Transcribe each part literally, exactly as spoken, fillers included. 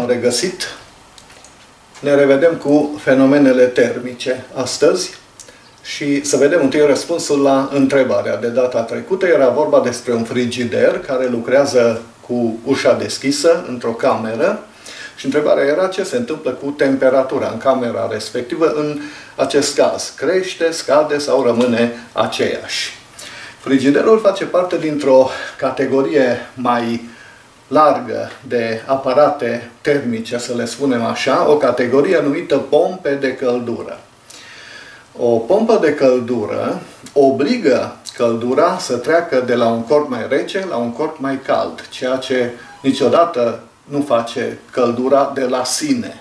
regăsit. Ne revedem cu fenomenele termice astăzi și să vedem întâi răspunsul la întrebarea de data trecută. Era vorba despre un frigider care lucrează cu ușa deschisă într-o cameră și întrebarea era ce se întâmplă cu temperatura în camera respectivă în acest caz. Crește, scade sau rămâne aceeași? Frigiderul face parte dintr-o categorie mai largă de aparate termice, să le spunem așa, o categorie numită pompe de căldură. O pompă de căldură obligă căldura să treacă de la un corp mai rece la un corp mai cald, ceea ce niciodată nu face căldura de la sine.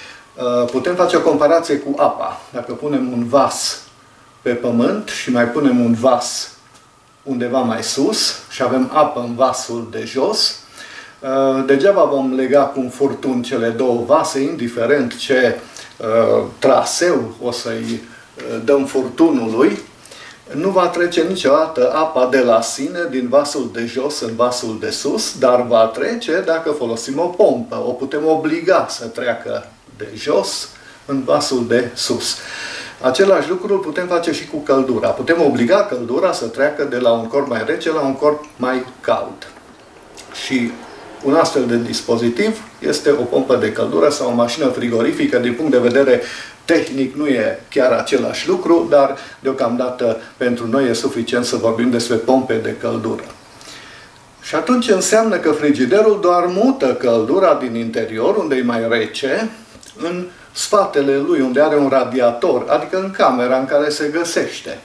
Putem face o comparație cu apa. Dacă punem un vas pe pământ și mai punem un vas undeva mai sus și avem apă în vasul de jos, degeaba vom lega cu un furtun cele două vase, indiferent ce uh, traseu o să-i dăm furtunului, nu va trece niciodată apa de la sine din vasul de jos în vasul de sus, dar va trece dacă folosim o pompă. O putem obliga să treacă de jos în vasul de sus. Același lucru îl putem face și cu căldura. Putem obliga căldura să treacă de la un corp mai rece la un corp mai cald. Și un astfel de dispozitiv este o pompă de căldură sau o mașină frigorifică. Din punct de vedere tehnic nu e chiar același lucru, dar deocamdată pentru noi e suficient să vorbim despre pompe de căldură. Și atunci înseamnă că frigiderul doar mută căldura din interior, unde e mai rece, în spatele lui, unde are un radiator, adică în camera în care se găsește.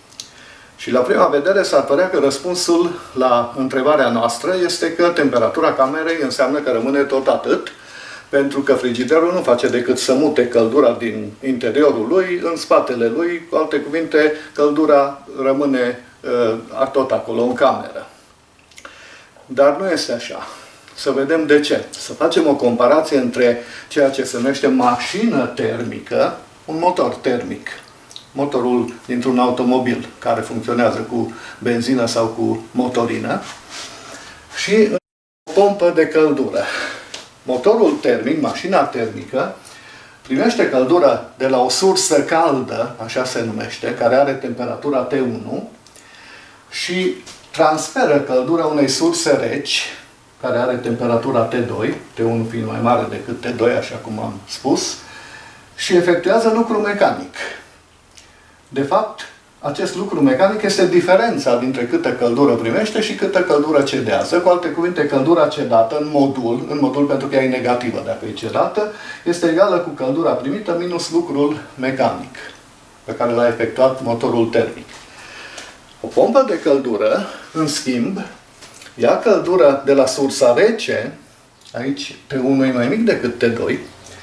Și la prima vedere s-ar părea că răspunsul la întrebarea noastră este că temperatura camerei înseamnă că rămâne tot atât, pentru că frigiderul nu face decât să mute căldura din interiorul lui în spatele lui, cu alte cuvinte, căldura rămâne uh, tot acolo în cameră. Dar nu este așa. Să vedem de ce. Să facem o comparație între ceea ce se numește mașină termică, un motor termic, motorul dintr-un automobil care funcționează cu benzină sau cu motorină, și o pompă de căldură. Motorul termic, mașina termică, primește căldura de la o sursă caldă, așa se numește, care are temperatura T unu, și transferă căldura unei surse reci, care are temperatura T doi, T unu fiind mai mare decât T doi, așa cum am spus, și efectuează lucru mecanic. De fapt, acest lucru mecanic este diferența dintre câtă căldură primește și câtă căldură cedează. Cu alte cuvinte, căldura cedată în modul, în modul pentru că ea e negativă dacă e cedată, este egală cu căldura primită minus lucrul mecanic pe care l-a efectuat motorul termic. O pompă de căldură, în schimb, ia căldura de la sursa rece, aici T unu e mai mic decât T doi,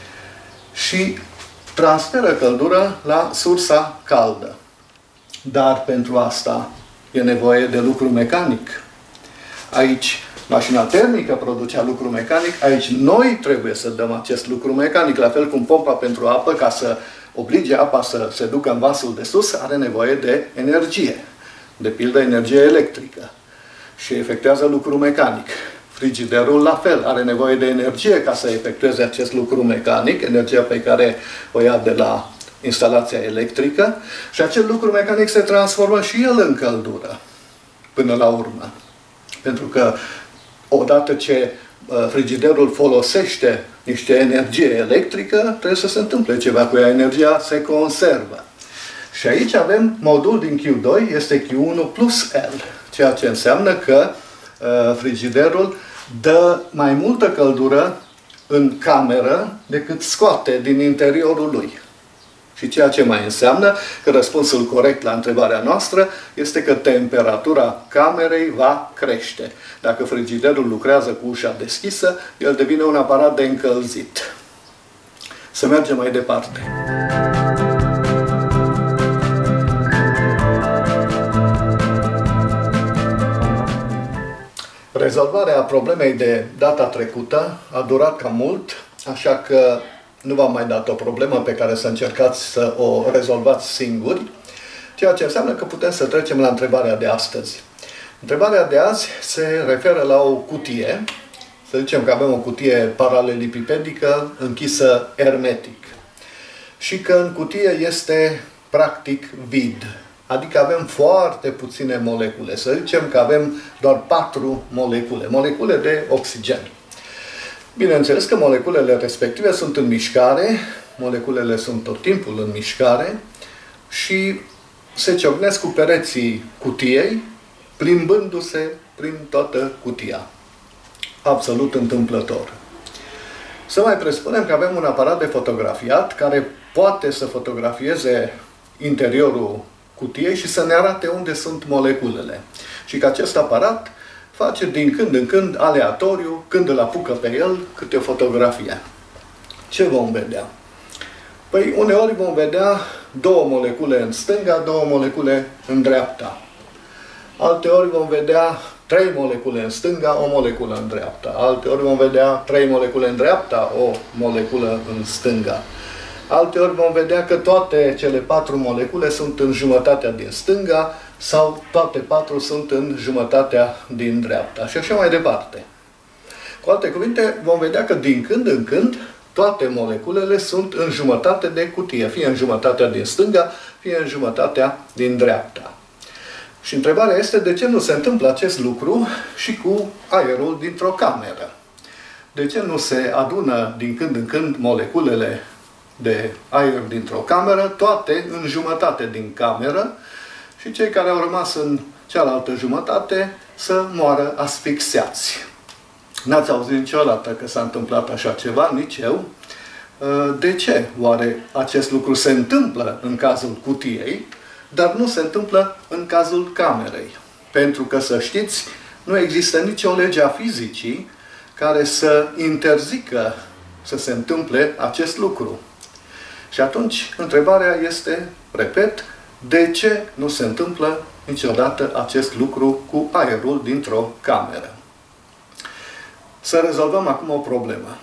și transferă căldura la sursa caldă. Dar pentru asta e nevoie de lucru mecanic. Aici mașina termică producea lucru mecanic, aici noi trebuie să dăm acest lucru mecanic, la fel cum pompa pentru apă, ca să oblige apa să se ducă în vasul de sus, are nevoie de energie, de pildă energie electrică, și efectuează lucru mecanic. Frigiderul, la fel, are nevoie de energie ca să efectueze acest lucru mecanic, energia pe care o ia de la instalația electrică, și acel lucru mecanic se transformă și el în căldură, până la urmă. Pentru că, odată ce frigiderul folosește niște energie electrică, trebuie să se întâmple ceva cu ea, energia se conservă. Și aici avem modul din Q doi, este Q unu plus L, ceea ce înseamnă că frigiderul dă mai multă căldură în cameră decât scoate din interiorul lui. Și ceea ce mai înseamnă că răspunsul corect la întrebarea noastră este că temperatura camerei va crește. Dacă frigiderul lucrează cu ușa deschisă, el devine un aparat de încălzit. Să mergem mai departe. Rezolvarea problemei de data trecută a durat cam mult, așa că nu v-am mai dat o problemă pe care să încercați să o rezolvați singuri, ceea ce înseamnă că putem să trecem la întrebarea de astăzi. Întrebarea de azi se referă la o cutie Să zicem că avem o cutie paralelipipedică închisă ermetic și că în cutie este practic vid. Adică avem foarte puține molecule. Să zicem că avem doar patru molecule. Molecule de oxigen. Bineînțeles că moleculele respective sunt în mișcare. Moleculele sunt tot timpul în mișcare și se ciocnesc cu pereții cutiei, plimbându-se prin toată cutia. Absolut întâmplător. Să mai presupunem că avem un aparat de fotografiat care poate să fotografieze interiorul cutiei și să ne arate unde sunt moleculele. Și că acest aparat face din când în când, aleatoriu, când îl apucă pe el, câte o fotografie. Ce vom vedea? Păi uneori vom vedea două molecule în stânga, două molecule în dreapta. Alteori vom vedea trei molecule în stânga, o moleculă în dreapta. Alteori vom vedea trei molecule în dreapta, o moleculă în stânga. Alteori vom vedea că toate cele patru molecule sunt în jumătatea din stânga sau toate patru sunt în jumătatea din dreapta. Și așa mai departe. Cu alte cuvinte, vom vedea că din când în când toate moleculele sunt în jumătate de cutie, fie în jumătatea din stânga, fie în jumătatea din dreapta. Și întrebarea este de ce nu se întâmplă acest lucru și cu aerul dintr-o cameră. De ce nu se adună din când în când moleculele de aer dintr-o cameră, toate în jumătate din cameră, și cei care au rămas în cealaltă jumătate să moară asfixiați. N-ați auzit niciodată că s-a întâmplat așa ceva, nici eu. De ce oare acest lucru se întâmplă în cazul cutiei, dar nu se întâmplă în cazul camerei? Pentru că, să știți, nu există nicio lege a fizicii care să interzică să se întâmple acest lucru. Și atunci, întrebarea este, repet, de ce nu se întâmplă niciodată acest lucru cu aerul dintr-o cameră? Să rezolvăm acum o problemă.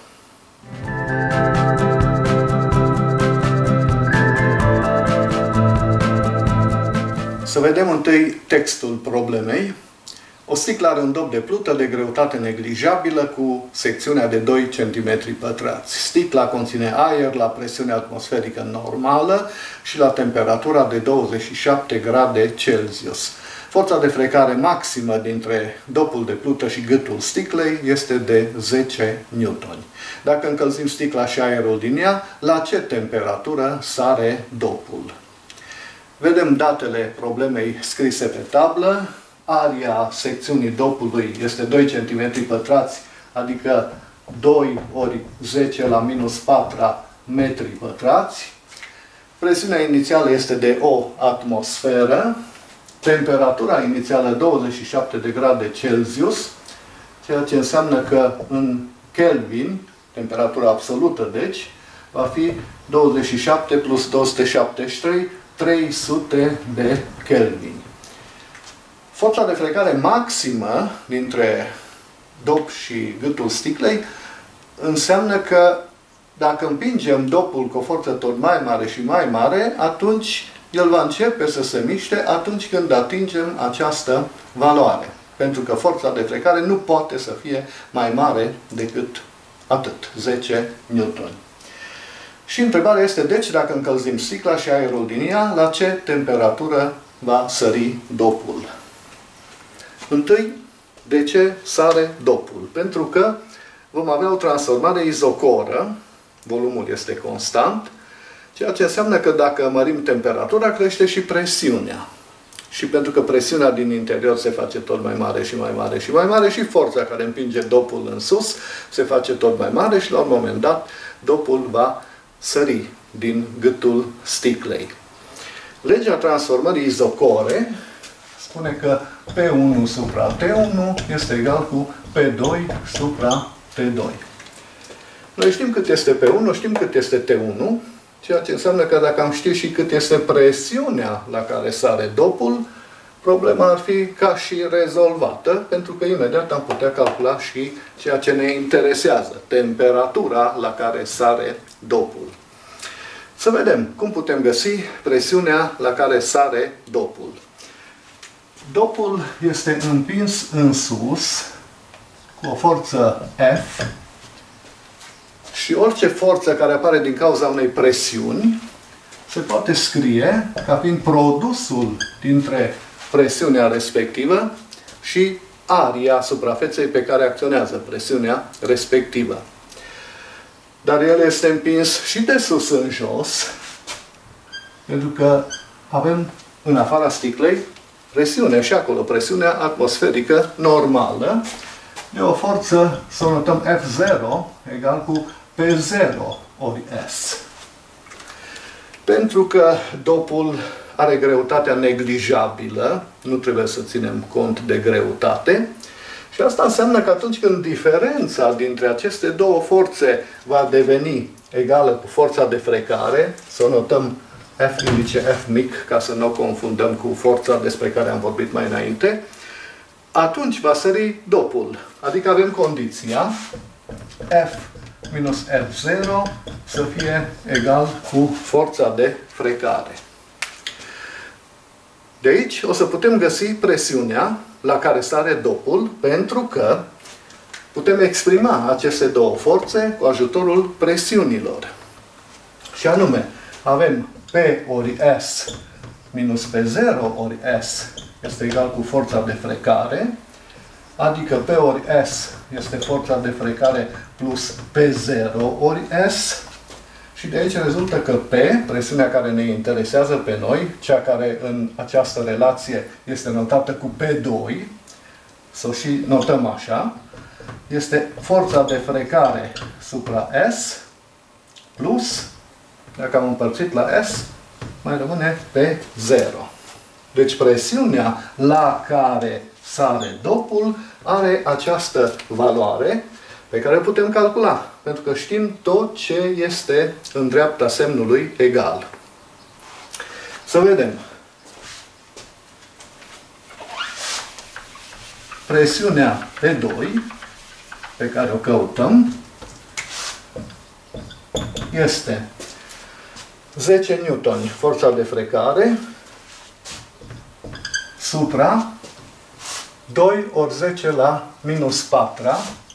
Să vedem întâi textul problemei. O sticlă are un dop de plută de greutate neglijabilă cu secțiunea de doi centimetri pătrați. Sticla conține aer la presiune atmosferică normală și la temperatura de douăzeci și șapte grade Celsius. Forța de frecare maximă dintre dopul de plută și gâtul sticlei este de zece newtoni. Dacă încălzim sticla și aerul din ea, la ce temperatură sare dopul? Vedem datele problemei scrise pe tablă. Aria secțiunii dopului este doi centimetri pătrați, adică doi ori zece la minus patru metri pătrați. Presiunea inițială este de o atmosferă. Temperatura inițială douăzeci și șapte de grade Celsius, ceea ce înseamnă că în Kelvin, temperatura absolută, deci, va fi douăzeci și șapte plus două sute șaptezeci și trei, trei sute de Kelvin. Forța de frecare maximă dintre dop și gâtul sticlei înseamnă că dacă împingem dopul cu o forță tot mai mare și mai mare, atunci el va începe să se miște atunci când atingem această valoare. Pentru că forța de frecare nu poate să fie mai mare decât atât, zece newtoni. Și întrebarea este, deci, dacă încălzim sticla și aerul din ea, la ce temperatură va sări dopul? Întâi, de ce sare dopul? Pentru că vom avea o transformare izocoră, volumul este constant, ceea ce înseamnă că dacă mărim temperatura, crește și presiunea. Și pentru că presiunea din interior se face tot mai mare și mai mare și mai mare și forța care împinge dopul în sus se face tot mai mare și la un moment dat dopul va sări din gâtul sticlei. Legea transformării izocore spune că P unu supra T unu este egal cu P doi supra T doi. Noi știm cât este P unu, știm cât este T unu, ceea ce înseamnă că dacă am ști și cât este presiunea la care sare dopul, problema ar fi ca și rezolvată, pentru că imediat am putea calcula și ceea ce ne interesează, temperatura la care sare dopul. Să vedem cum putem găsi presiunea la care sare dopul. Dopul este împins în sus cu o forță F și orice forță care apare din cauza unei presiuni se poate scrie ca fiind produsul dintre presiunea respectivă și aria suprafeței pe care acționează presiunea respectivă. Dar el este împins și de sus în jos, pentru că avem în afara sticlei presiune și acolo, presiunea atmosferică normală, de o forță, să o notăm F zero egal cu P zero ori S. Pentru că dopul are greutatea neglijabilă, nu trebuie să ținem cont de greutate, și asta înseamnă că atunci când diferența dintre aceste două forțe va deveni egală cu forța de frecare, să o notăm F indice F mic, ca să nu o confundăm cu forța despre care am vorbit mai înainte, atunci va sări dopul. Adică avem condiția F minus F zero să fie egal cu forța de frecare. De aici o să putem găsi presiunea la care sare dopul, pentru că putem exprima aceste două forțe cu ajutorul presiunilor. Și anume, avem P ori S minus P zero ori S este egal cu forța de frecare, adică P ori S este forța de frecare plus P zero ori S, și de aici rezultă că P, presiunea care ne interesează pe noi, cea care în această relație este notată cu P doi, să o și notăm așa, este forța de frecare supra S plus, dacă am împărțit la S, mai rămâne P zero. Deci presiunea la care sare dopul are această valoare pe care o putem calcula, pentru că știm tot ce este în dreapta semnului egal. Să vedem. Presiunea P doi, pe care o căutăm, este zece newtoni, forța de frecare, supra doi ori zece la minus patru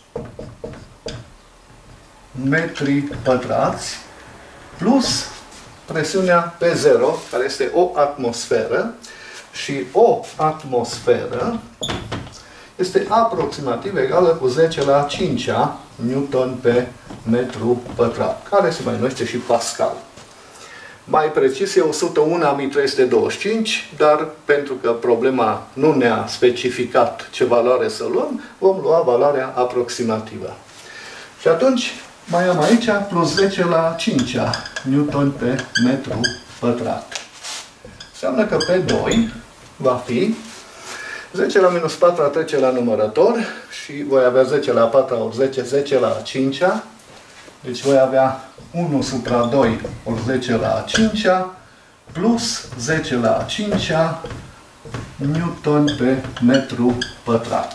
metri pătrați, plus presiunea P zero, care este o atmosferă, și o atmosferă este aproximativ egală cu zece la cinci newton pe metru pătrat, care se mai numește și Pascal. Mai precis e o sută unu mii trei sute douăzeci și cinci, dar pentru că problema nu ne-a specificat ce valoare să luăm, vom lua valoarea aproximativă. Și atunci mai am aici plus zece la cinci newton pe metru pătrat. Înseamnă că P doi va fi zece la minus patru trece la numărător și voi avea zece la patru ori zece, zece la cinci. Deci voi avea unu supra doi ori zece la cinci plus zece la cinci newton pe metru pătrat.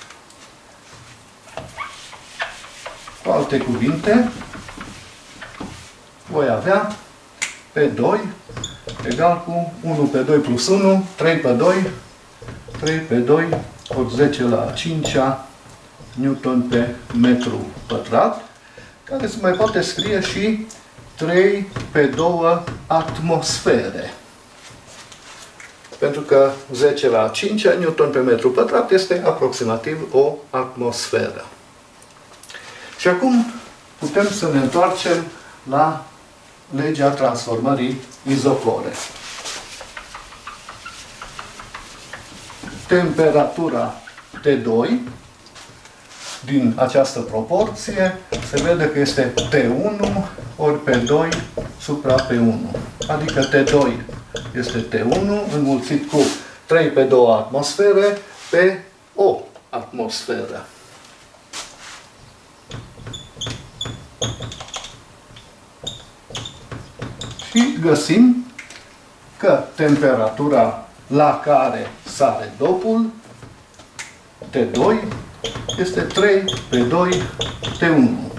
Cu alte cuvinte, voi avea P doi egal cu unu pe doi plus unu, trei pe doi, trei pe doi ori zece la cinci newton pe metru pătrat, care se mai poate scrie și trei pe doi atmosfere. Pentru că zece la cinci newton pe metru pătrat este aproximativ o atmosferă. Și acum putem să ne întoarcem la legea transformării izocore. Temperatura T doi din această proporție se vede că este T unu ori P doi supra P unu. Adică T doi este T unu înmulțit cu trei pe doi atmosfere pe o atmosferă. Și găsim că temperatura la care sare dopul, T doi, este trei pe doi T unu.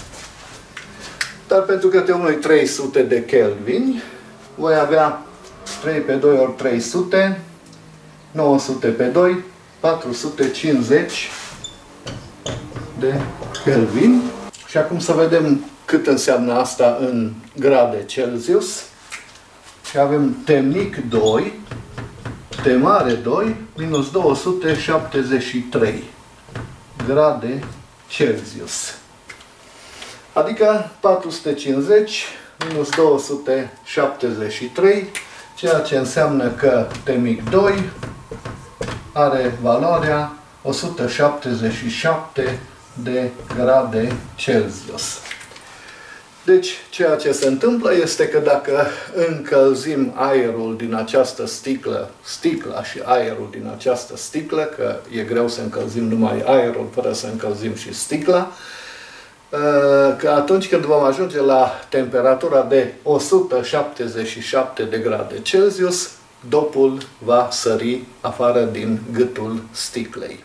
Dar pentru că T unu e trei sute de Kelvin, voi avea trei pe doi ori trei sute, nouă sute pe doi, patru sute cincizeci de Kelvin. Și acum să vedem cât înseamnă asta în grade Celsius. Și avem T mic doi, T mare doi, minus două sute șaptezeci și trei grade Celsius. Adică patru sute cincizeci minus două sute șaptezeci și trei, ceea ce înseamnă că T mic doi are valoarea o sută șaptezeci și șapte de grade Celsius. Deci, ceea ce se întâmplă este că dacă încălzim aerul din această sticlă, sticla și aerul din această sticlă, că e greu să încălzim numai aerul fără să încălzim și sticla, că atunci când vom ajunge la temperatura de o sută șaptezeci și șapte de grade Celsius, dopul va sări afară din gâtul sticlei.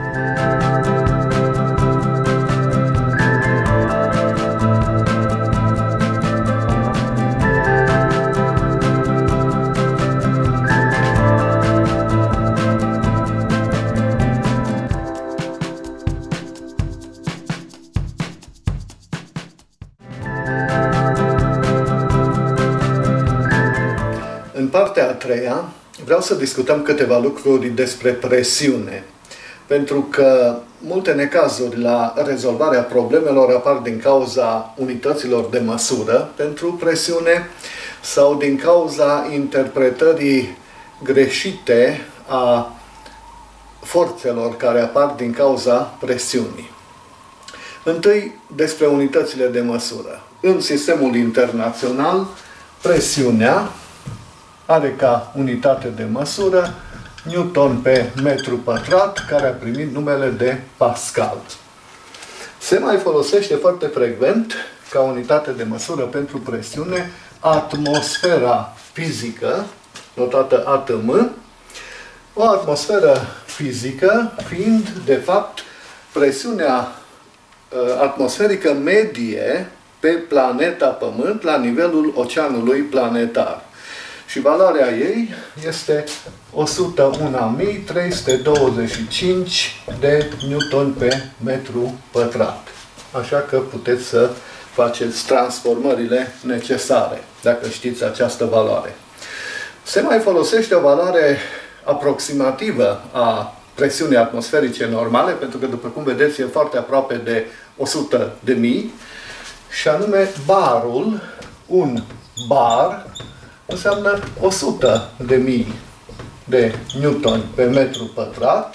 În partea a treia vreau să discutăm câteva lucruri despre presiune. Pentru că multe necazuri la rezolvarea problemelor apar din cauza unităților de măsură pentru presiune sau din cauza interpretării greșite a forțelor care apar din cauza presiunii. Întâi, despre unitățile de măsură. În sistemul internațional, presiunea are ca unitate de măsură Newton pe metru pătrat, care a primit numele de Pascal. Se mai folosește foarte frecvent, ca unitate de măsură pentru presiune, atmosfera fizică, notată A T M, o atmosferă fizică fiind, de fapt, presiunea atmosferică medie pe planeta Pământ la nivelul oceanului planetar. Și valoarea ei este o sută unu mii trei sute douăzeci și cinci de newton pe metru pătrat. Așa că puteți să faceți transformările necesare, dacă știți această valoare. Se mai folosește o valoare aproximativă a presiunii atmosferice normale, pentru că, după cum vedeți, e foarte aproape de o sută de mii, și anume barul, un bar, înseamnă o sută de mii de newton pe metru pătrat,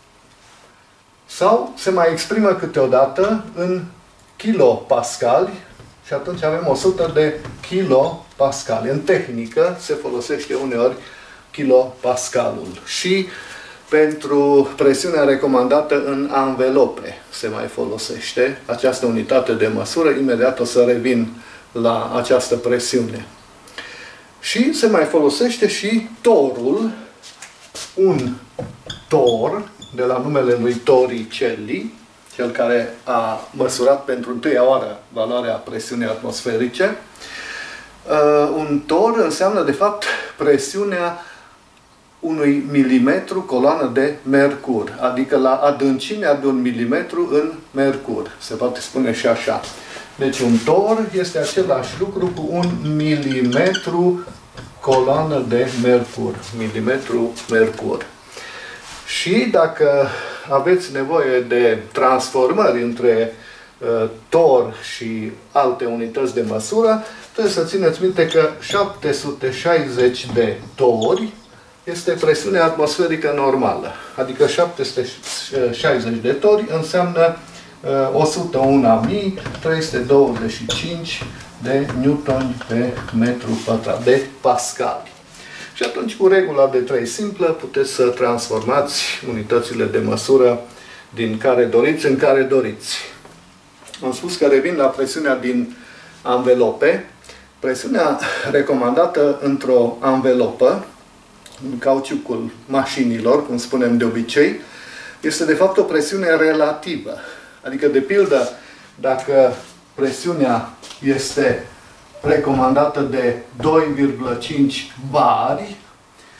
sau se mai exprimă câteodată în kilopascali și atunci avem o sută de kilopascali. În tehnică se folosește uneori kilopascalul. Și pentru presiunea recomandată în anvelope se mai folosește această unitate de măsură. Imediat o să revin la această presiune. Și se mai folosește și torul, un tor, de la numele lui Torricelli, cel care a măsurat pentru întâia oară valoarea presiunii atmosferice. Uh, un tor înseamnă, de fapt, presiunea unui milimetru coloană de mercur, adică la adâncimea de un milimetru în mercur. Se poate spune și așa. Deci un tor este același lucru cu un milimetru coloană de mercur. Milimetru mercur. Și dacă aveți nevoie de transformări între uh, tor și alte unități de măsură, trebuie să țineți minte că șapte sute șaizeci de tori este presiunea atmosferică normală. Adică șapte sute șaizeci de tori înseamnă o sută unu mii trei sute douăzeci și cinci de newton pe metru pătrat, de pascali. Și atunci, cu regula de trei simplă, puteți să transformați unitățile de măsură din care doriți în care doriți. Am spus că revin la presiunea din anvelope. Presiunea recomandată într-o anvelopă, în cauciucul mașinilor, cum spunem de obicei, este de fapt o presiune relativă. Adică, de pildă, dacă presiunea este recomandată de doi virgulă cinci bari,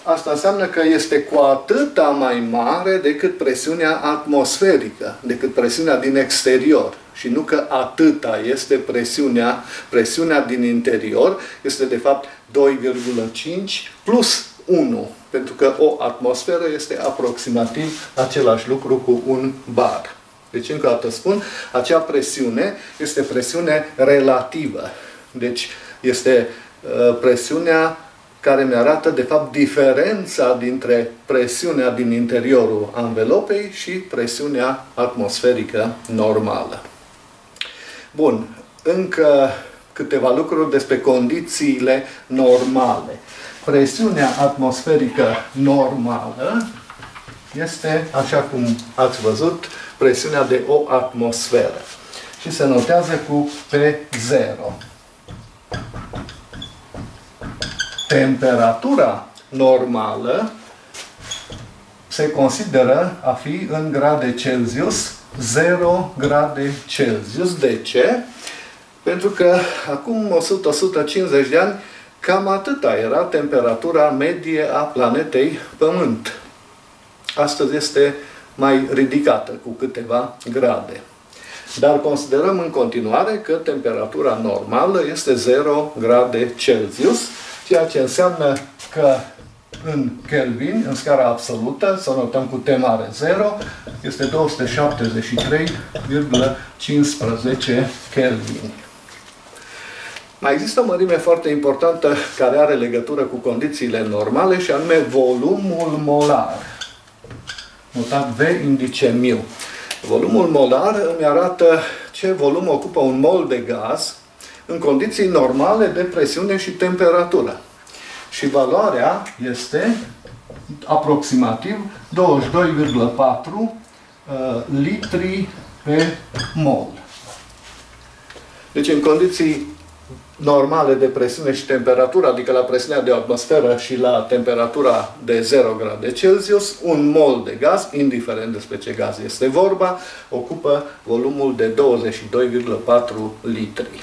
asta înseamnă că este cu atâta mai mare decât presiunea atmosferică, decât presiunea din exterior. Și nu că atâta este presiunea, presiunea din interior, este de fapt doi virgulă cinci plus unu, pentru că o atmosferă este aproximativ același lucru cu un bar. Deci, încă o dată spun, acea presiune este presiune relativă. Deci, este uh, presiunea care mi arată, de fapt, diferența dintre presiunea din interiorul anvelopei și presiunea atmosferică normală. Bun, încă câteva lucruri despre condițiile normale. Presiunea atmosferică normală este, așa cum ați văzut, presiunea de o atmosferă. Și se notează cu P zero. Temperatura normală se consideră a fi în grade Celsius zero grade Celsius. De ce? Pentru că acum o sută - o sută cincizeci de ani cam atâta era temperatura medie a planetei Pământ. Astăzi este mai ridicată cu câteva grade. Dar considerăm în continuare că temperatura normală este zero grade Celsius, ceea ce înseamnă că în Kelvin, în scara absolută, să notăm cu T mare zero, este două sute șaptezeci și trei virgulă cincisprezece Kelvin. Mai există o mărime foarte importantă care are legătură cu condițiile normale și anume volumul molar. Notat V indice mu. Volumul molar îmi arată ce volum ocupă un mol de gaz în condiții normale de presiune și temperatură. Și valoarea este aproximativ douăzeci și doi virgulă patru uh, litri pe mol. Deci în condiții normale de presiune și temperatură, adică la presiunea de o atmosferă și la temperatura de zero grade Celsius, un mol de gaz, indiferent despre ce gaz este vorba, ocupă volumul de douăzeci și doi virgulă patru litri.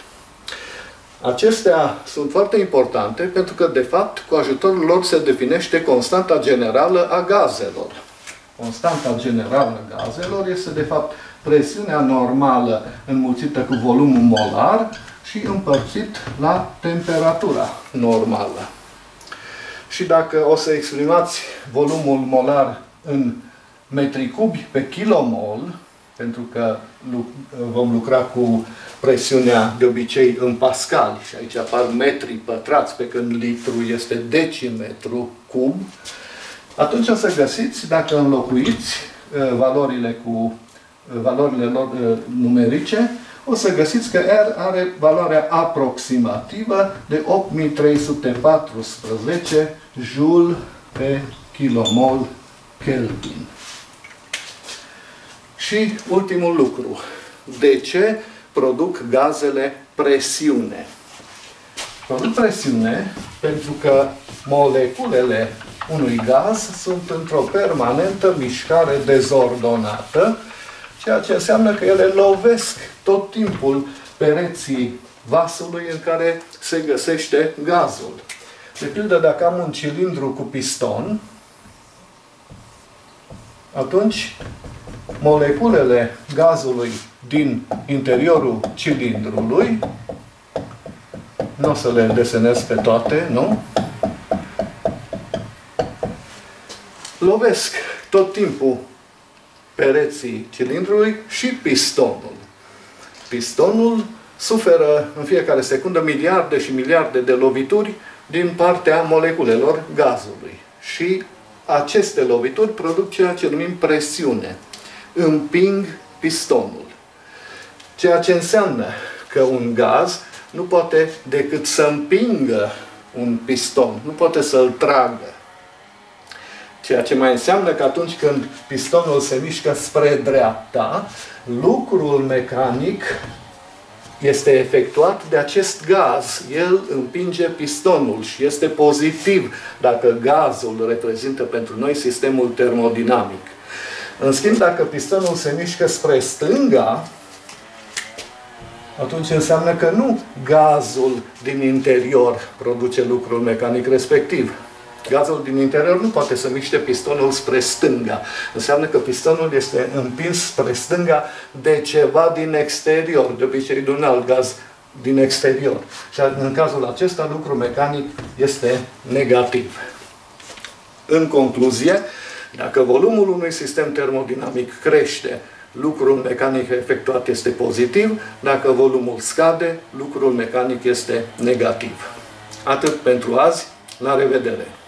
Acestea sunt foarte importante pentru că, de fapt, cu ajutorul lor se definește constanta generală a gazelor. Constanta generală a gazelor este, de fapt, presiunea normală înmulțită cu volumul molar și împărțit la temperatura normală. Și dacă o să exprimați volumul molar în metri cubi pe kilomol, pentru că vom lucra cu presiunea de obicei în pascali și aici apar metri pătrați, pe când litru este decimetru cub, atunci o să găsiți, dacă înlocuiți valorile cu valorile lor numerice, o să găsiți că R are valoarea aproximativă de opt mii trei sute paisprezece joule pe kilomol Kelvin. Și ultimul lucru. De ce produc gazele presiune? Produc presiune pentru că moleculele unui gaz sunt într-o permanentă mișcare dezordonată, ceea ce înseamnă că ele lovesc tot timpul pereții vasului în care se găsește gazul. De pildă, dacă am un cilindru cu piston, atunci moleculele gazului din interiorul cilindrului, nu o să le desenez pe toate, nu? Lovesc tot timpul pereții cilindrului și pistonul. Pistonul suferă în fiecare secundă miliarde și miliarde de lovituri din partea moleculelor gazului. Și aceste lovituri produc ceea ce numim presiune. Împing pistonul. Ceea ce înseamnă că un gaz nu poate decât să împingă un piston, nu poate să-l tragă. Ceea ce mai înseamnă că atunci când pistonul se mișcă spre dreapta, lucrul mecanic este efectuat de acest gaz. El împinge pistonul și este pozitiv dacă gazul reprezintă pentru noi sistemul termodinamic. În schimb, dacă pistonul se mișcă spre stânga, atunci înseamnă că nu gazul din interior produce lucrul mecanic respectiv, Gazul din interior nu poate să miște pistonul spre stânga. Înseamnă că pistonul este împins spre stânga de ceva din exterior, de obicei de un alt gaz din exterior. Și în cazul acesta, lucrul mecanic este negativ. În concluzie, dacă volumul unui sistem termodinamic crește, lucrul mecanic efectuat este pozitiv, dacă volumul scade, lucrul mecanic este negativ. Atât pentru azi, la revedere!